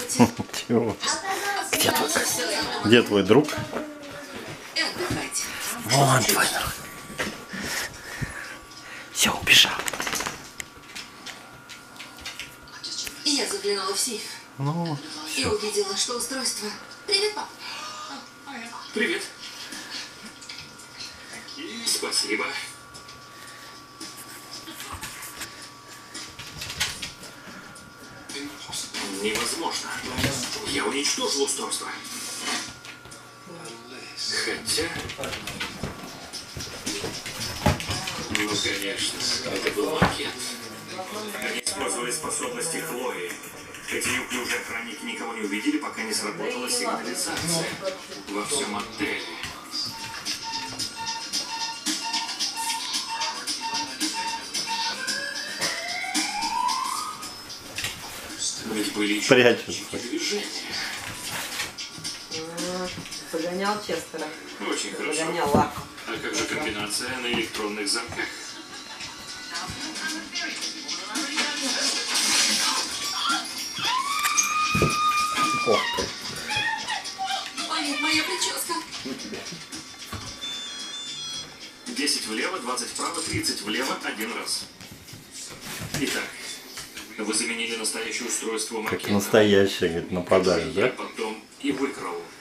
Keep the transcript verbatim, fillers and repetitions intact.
Чего? Где твой, где твой друг? Вон твой друг. Все, убежал. Я заглянула в сейф. Ну, и увидела, что устройство... Привет, пап. Привет. Спасибо. Невозможно. Я уничтожил устройство. Хотя... Ну, конечно, это был макет. Они использовали способности Хлои. Эти неуклюжие охранники никого не увидели, пока не сработала сигнализация во всем отеле. Ведь были еще прячется. движения. Загонял Честера. Очень хорошо. Загоняла. А как же комбинация на электронных замках? Ох ты. О нет, моя прическа. десять влево, двадцать вправо, тридцать влево, один раз. Итак, вы заменили настоящее устройство макета. Как настоящий, говорит, нападает, Я да? потом и выкрал.